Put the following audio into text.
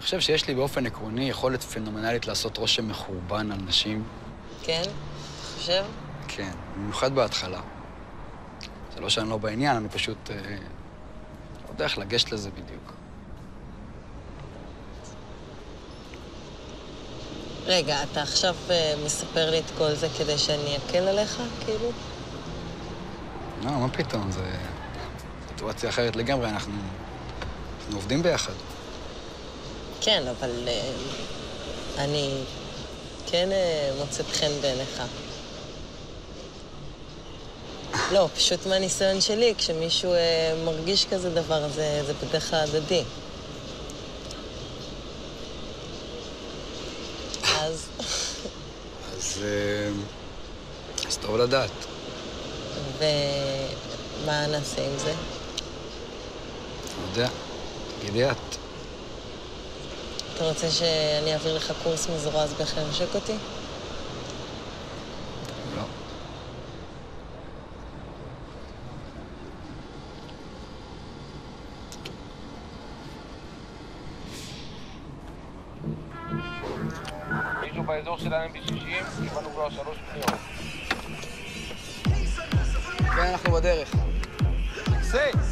חושב שיש לי באופן עקרוני יכולת פנומנלית לעשות רושם מחורבן על נשים. כן? אתה חושב? כן, במיוחד בהתחלה. זה לא שאני לא בעניין, אני פשוט לא יודע איך לגשת לזה בדיוק. רגע, אתה עכשיו מספר לי את כל זה כדי שאני אקל עליך, כאילו? לא, מה פתאום, זה סיטואציה אחרת לגמרי, אנחנו עובדים ביחד. כן, אבל אני כן מוצאת חן בעיניך. לא, פשוט מהניסיון שלי, כשמישהו מרגיש כזה דבר, זה בדרך כלל הדדי. אז טוב לדעת. ומה נעשה עם זה? לא יודע, תגידי את. אתה רוצה שאני אעביר לך קורס מזורז באיך לנשק אותי? לא. מישהו באזור שלנו ב-60, קיבלנו כבר 3 פניות. כן, אנחנו בדרך. סקסי!